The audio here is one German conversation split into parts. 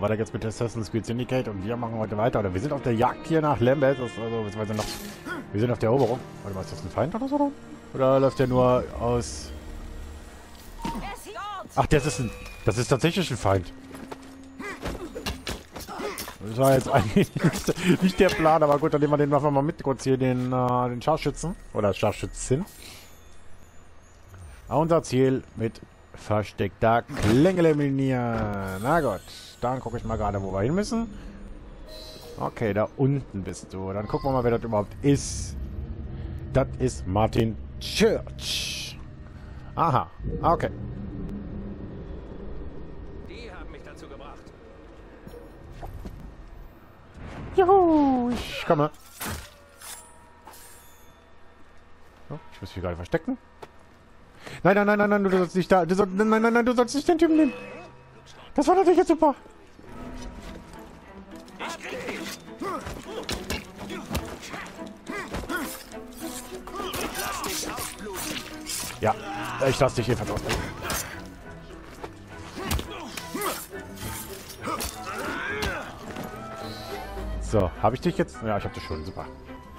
weiter geht's mit Assassin's Creed Syndicate und wir machen heute weiter. Oder wir sind auf der Jagd hier nach Lambeth, also beziehungsweise noch. Wir sind auf der Eroberung. Warte mal, ist das ein Feind oder so? Oder läuft der nur aus. Ach, das ist tatsächlich ein Feind. Das war jetzt eigentlich nicht der Plan, aber gut, dann nehmen wir den einfach mal mit, kurz hier den Scharfschützen. Oder Scharfschützin. Unser Ziel mit versteckter Klinge eliminieren. Na gut, dann gucke ich mal gerade, wo wir hin müssen. Okay, da unten bist du. Dann gucken wir mal, wer das überhaupt ist. Das ist Martin Church. Aha, okay. Die haben mich dazu gebracht. Juhu, ich komme. So, ich muss mich gerade verstecken. Nein, nein, nein, nein, nein, du sollst nicht da. Nein, nein, nein, du sollst nicht den Typen nehmen. Das war natürlich jetzt super. Ja, ich lasse dich jedenfalls ausbringen. So, habe ich dich jetzt? Ja, ich habe dich schon. Super.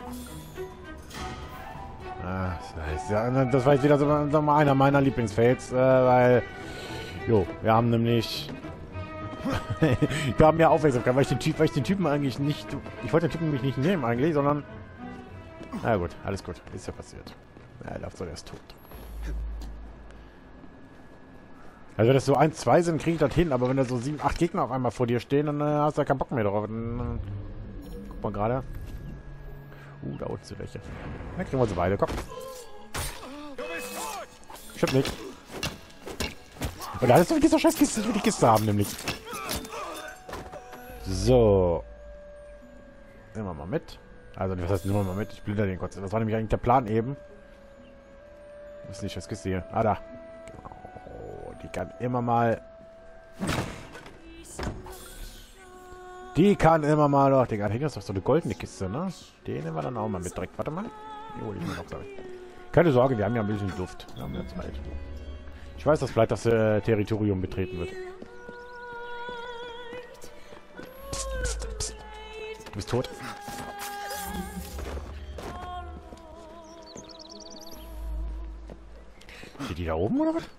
Das war jetzt wieder so mal einer meiner Lieblingsfails, weil, jo, wir haben nämlich, wir haben ja Aufmerksamkeit, weil ich den Typen eigentlich nicht, ich wollte den Typen nämlich nicht nehmen eigentlich, sondern, na gut, alles gut, ist ja passiert. Ja, er läuft so, der ist tot. Also wenn das so 1, 2 sind, kriege ich das hin, aber wenn da so 7, 8 Gegner auf einmal vor dir stehen, dann hast du ja keinen Bock mehr drauf. Dann, guck mal gerade. Da unten sind welche. Dann kriegen wir sie beide. Komm. Stimmt nicht. Und da ist doch dieser Scheißkiste, ich will die Kiste haben, nämlich. So. Nehmen wir mal mit. Also, was heißt, nehmen wir mal mit? Ich blinde den kurz. Das war nämlich eigentlich der Plan eben. Wo ist die Scheißkiste hier? Ah, da. Genau. Die kann immer mal. Die kann immer mal doch. Digga, hier ist doch so eine goldene Kiste, ne? Den nehmen wir dann auch mal mit direkt. Warte mal. Die hole ich mir noch, sag ich. Keine Sorge, wir haben ja ein bisschen Luft. Wir haben ja Zeit. Ich weiß, dass bald das Territorium betreten wird. Psst, psst, psst. Du bist tot. Steht die da oben, oder was?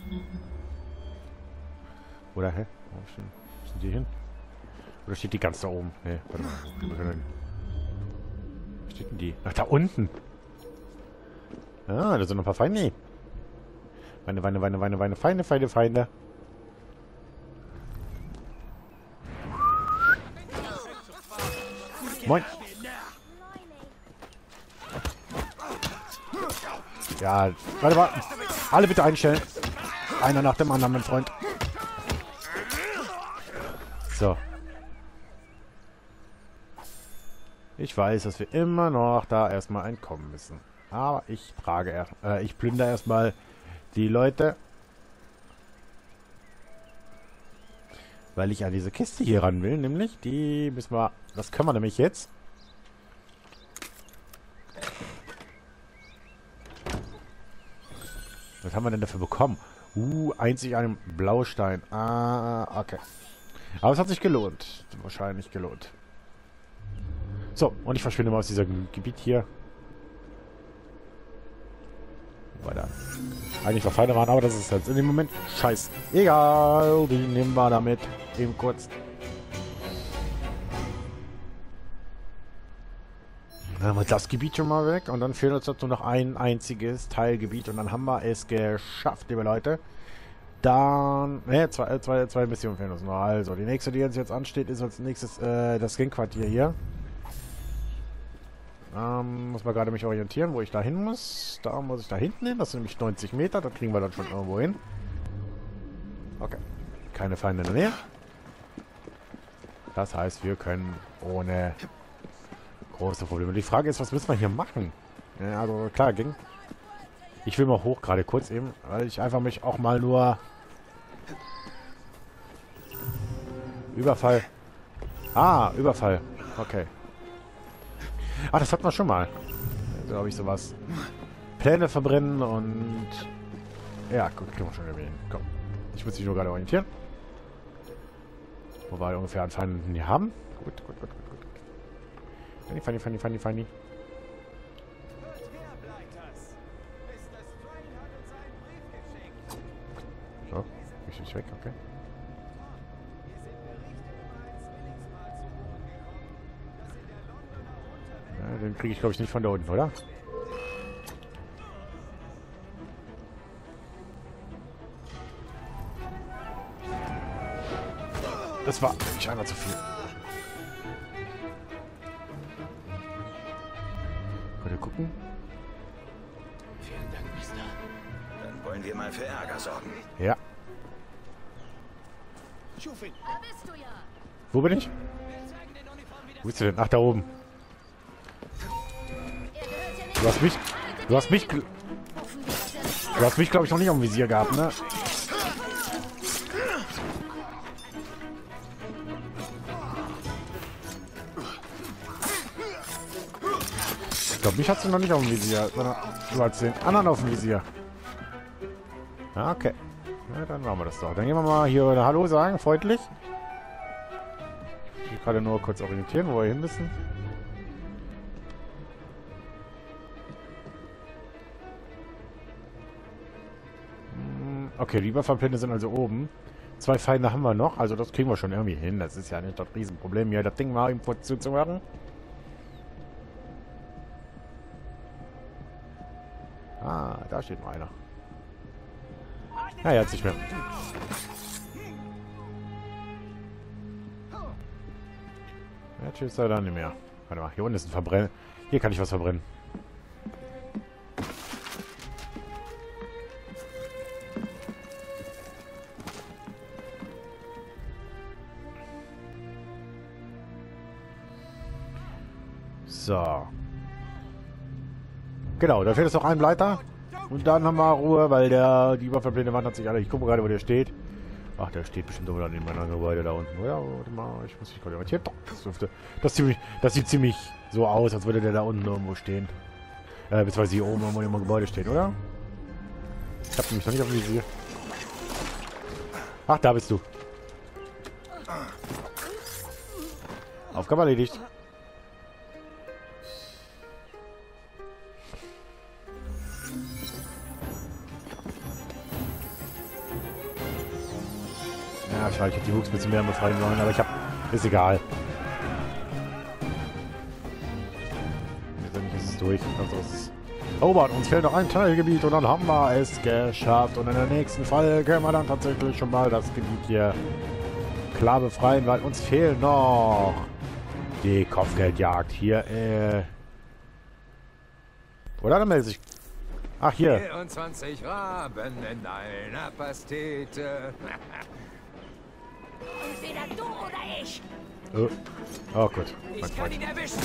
Oder, hä? Wo sind die hin? Oder steht die ganz da oben? Nee, warte mal. Wo steht denn die? Ach, da unten. Ah, da sind noch ein paar Feinde. Feinde. Moin. Ja, warte. Alle bitte einstellen. Einer nach dem anderen, mein Freund. So. Ich weiß, dass wir immer noch da erstmal entkommen müssen. Aber ich plündere erstmal die Leute. Weil ich an diese Kiste hier ran will, nämlich. Die müssen wir. Das können wir nämlich jetzt. Was haben wir denn dafür bekommen? Einzig einen Blaustein. Ah, okay. Aber es hat sich gelohnt. Wahrscheinlich gelohnt. So, und ich verschwinde mal aus diesem Gebiet hier. Weiter. Eigentlich war Feinde waren, aber das ist jetzt in dem Moment scheiß. Egal, die nehmen wir damit. Eben kurz. Dann haben wir das Gebiet schon mal weg. Und dann fehlt uns jetzt nur noch ein einziges Teilgebiet. Und dann haben wir es geschafft, liebe Leute. Dann, ne, zwei Missionen fehlen uns noch. Also, die nächste, die uns jetzt ansteht, ist als nächstes das Ringquartier hier. Muss man gerade mich orientieren, wo ich da hin muss. Da muss ich da hinten hin. Das sind nämlich 90 Meter. Da kriegen wir dann schon irgendwo hin. Okay. Keine Feinde in der Nähe. Das heißt, wir können ohne große Probleme. Die Frage ist, was müssen wir hier machen? Ja, also klar, ging. Ich will mal hoch, gerade kurz eben, weil ich einfach mich auch mal nur... Überfall. Ah, Überfall. Okay. Ah, das hatten wir schon mal. So habe ich sowas. Pläne verbrennen und... Ja, gut, können wir schon erwähnen. Komm. Ich muss mich nur gerade orientieren. Wo wir ungefähr an Feinden hier haben. Gut. Funny. So, ich bin weg, okay. Ja, den kriege ich, glaube ich, nicht von da unten, oder? Das war nicht einmal zu viel. Könnt ihr gucken? Vielen Dank, Mister. Dann wollen wir mal für Ärger sorgen. Ja. Da bist du ja. Wo bin ich? Wo bist du denn? Ach, da oben. Du hast mich, glaube ich, noch nicht am Visier gehabt, ne? Ich glaube, mich hast du noch nicht auf dem Visier, sondern du hast den anderen auf dem Visier. Ja, okay. Na, dann machen wir das doch. Dann gehen wir mal hier Hallo sagen, freundlich. Ich will gerade nur kurz orientieren, wo wir hin müssen. Okay, die Überfallpläne sind also oben. 2 Feinde haben wir noch, also das kriegen wir schon irgendwie hin. Das ist ja nicht das Riesenproblem, hier das Ding mal irgendwo zuzumachen. Ah, da steht noch einer. Ja, jetzt nicht mehr. Ja, tschüss, dann nicht mehr. Warte mal, hier unten ist ein Verbrennen. Hier kann ich was verbrennen. So. Genau, da fehlt es noch ein Leiter. Und dann haben wir Ruhe, weil die Überfallpläne waren sich alle. Ich gucke gerade, wo der steht. Ach, der steht bestimmt irgendwo in meinem Gebäude da unten. Ja, warte mal, ich muss mich gerade orientieren. Das sieht ziemlich so aus, als würde der da unten irgendwo stehen. Beziehungsweise hier oben irgendwo im Gebäude steht, oder? Ich hab nämlich noch nicht auf dem Visier. Ach, da bist du. Aufgabe erledigt. Ja, ich hätte die Wuchs ein bisschen mehr befreien sollen, aber ich hab... Ist egal. Letztendlich ist es durch. Also es ist erobert. Uns fehlt noch ein Teilgebiet und dann haben wir es geschafft. Und in der nächsten Folge können wir dann tatsächlich schon mal das Gebiet hier klar befreien, weil uns fehlt noch die Kopfgeldjagd hier. Oder? Dann meldet sich... Ach, hier. 24 Raben in einer Pastete. Entweder du oder ich. Oh gut. Ich kann ihn erwischen.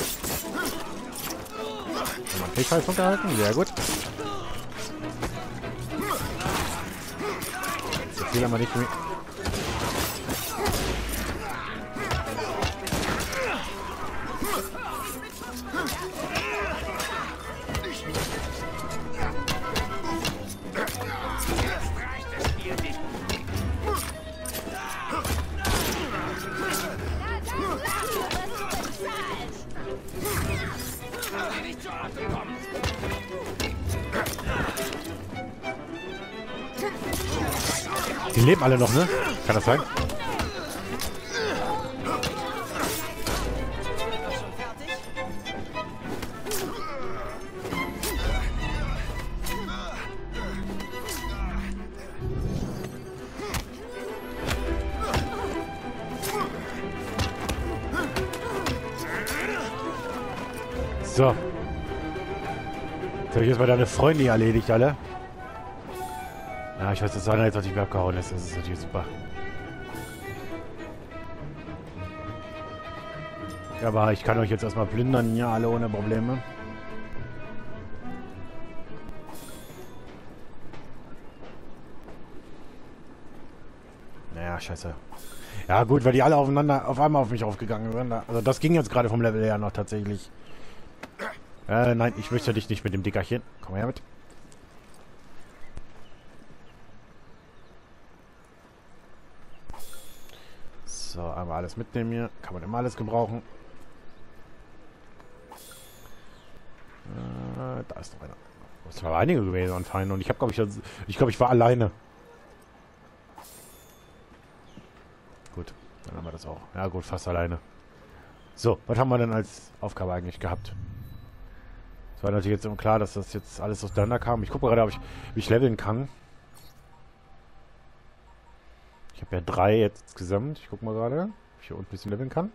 Mein Fähigkeitspunkt erhalten. Sehr gut. So viel haben wir nicht mehr. Die leben alle noch, ne? Kann das sein? So. Jetzt habe ich jetzt mal deine Freunde hier erledigt, alle. Ja, ich weiß, dass einer jetzt natürlich mehr abgehauen ist. Das ist natürlich super. Ja, aber ich kann euch jetzt erstmal plündern, ja, alle ohne Probleme. Naja, scheiße. Ja, gut, weil die alle auf einmal auf mich aufgegangen sind. Also das ging jetzt gerade vom Level her noch tatsächlich. Nein, ich möchte dich nicht mit dem Dickerchen. Komm her mit. So, einmal alles mitnehmen hier. Kann man immer alles gebrauchen. Da ist noch einer. Das waren einige gewesen anscheinend. Und ich habe, glaube ich war alleine. Gut, dann haben wir das auch. Ja gut, fast alleine. So, was haben wir denn als Aufgabe eigentlich gehabt? Es war natürlich jetzt klar, dass das jetzt alles auseinander kam. Ich gucke gerade, wie ich leveln kann. Ich habe ja 3 jetzt insgesamt. Ich gucke mal gerade, ob ich hier unten ein bisschen leveln kann.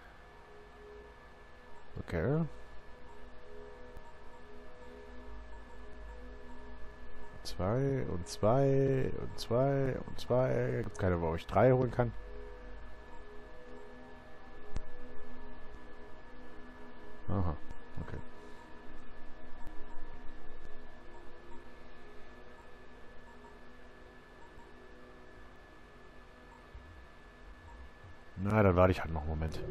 Okay. 2 und 2 und 2 und 2. Gibt keine, wo ich 3 holen kann. Aha, okay. Na, dann warte ich halt noch einen Moment.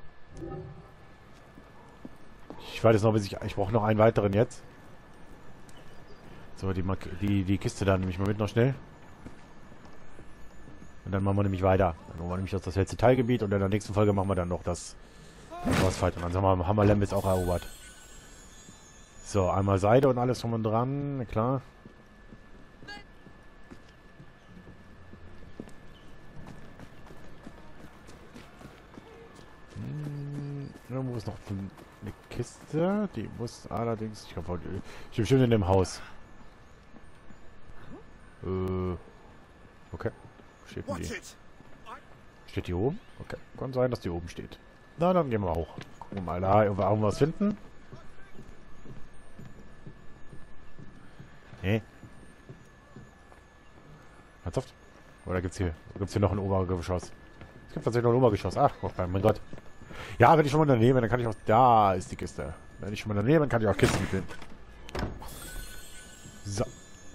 Ich warte jetzt noch, bis ich brauche noch einen weiteren jetzt. So, die Kiste da nehme ich mal mit noch schnell. Und dann machen wir nämlich weiter. Dann machen wir nämlich das letzte Teilgebiet und in der nächsten Folge machen wir dann noch das Bossfight. Und dann haben wir Lembis auch erobert. So, einmal Seide und alles drum und dran, na klar. Irgendwo ist noch eine Kiste. Die muss allerdings... Ich glaube, ich bin bestimmt in dem Haus. Okay. Steht denn die? Steht die oben? Okay. Kann sein, dass die oben steht. Na, dann gehen wir hoch. Gucken wir mal da, ob wir irgendwas finden. Nee. Ernsthaft? Oder gibt's hier noch ein Obergeschoss? Es gibt tatsächlich noch ein Obergeschoss. Ach, oh mein Gott. Ja, wenn ich schon mal daneben, dann kann ich auch... Da ist die Kiste. Wenn ich schon mal daneben, dann kann ich auch Kisten mitnehmen. So.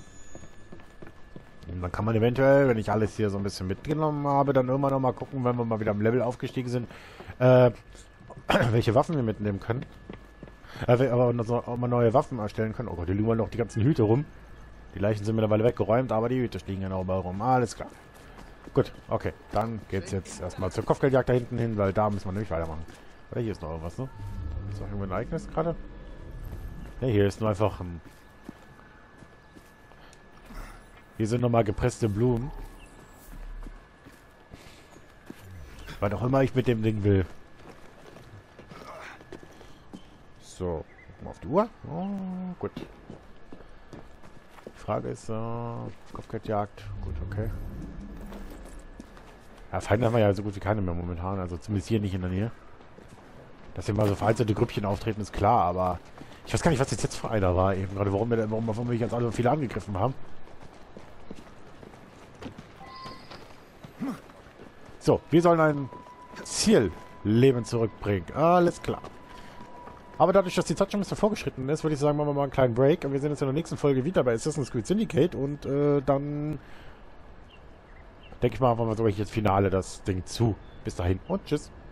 Und dann kann man eventuell, wenn ich alles hier so ein bisschen mitgenommen habe, dann irgendwann noch mal gucken, wenn wir mal wieder am Level aufgestiegen sind, welche Waffen wir mitnehmen können. Aber auch mal neue Waffen erstellen können. Oh Gott, hier liegen noch die ganzen Hüte rum. Die Leichen sind mittlerweile weggeräumt, aber die Hüte liegen ja noch überall rum. Alles klar. Gut, okay. Dann geht's jetzt erstmal zur Kopfgeldjagd da hinten hin, weil da müssen wir nämlich weitermachen. Oder hier ist noch irgendwas, ne? Ist noch irgendwo ein Ereignis gerade? Ne, hier ist nur einfach ein... Hier sind nochmal gepresste Blumen. Was auch immer ich mit dem Ding will. So, gucken wir auf die Uhr. Oh, gut. Die Frage ist, Kopfgeldjagd. Gut, okay. Ja, Feinde haben wir ja so gut wie keine mehr momentan. Also zumindest hier nicht in der Nähe. Dass hier mal so vereinzelte Grüppchen auftreten, ist klar. Aber ich weiß gar nicht, was das jetzt für einer war eben gerade. Warum wir jetzt alle so viele angegriffen haben. So, wir sollen ein Zielleben zurückbringen. Alles klar. Aber dadurch, dass die Zeit schon ein bisschen vorgeschritten ist, würde ich sagen, machen wir mal einen kleinen Break. Und wir sehen uns in der nächsten Folge wieder bei Assassin's Creed Syndicate. Und dann denke ich mal, einfach mal so, ich jetzt Finale das Ding zu. Bis dahin und tschüss.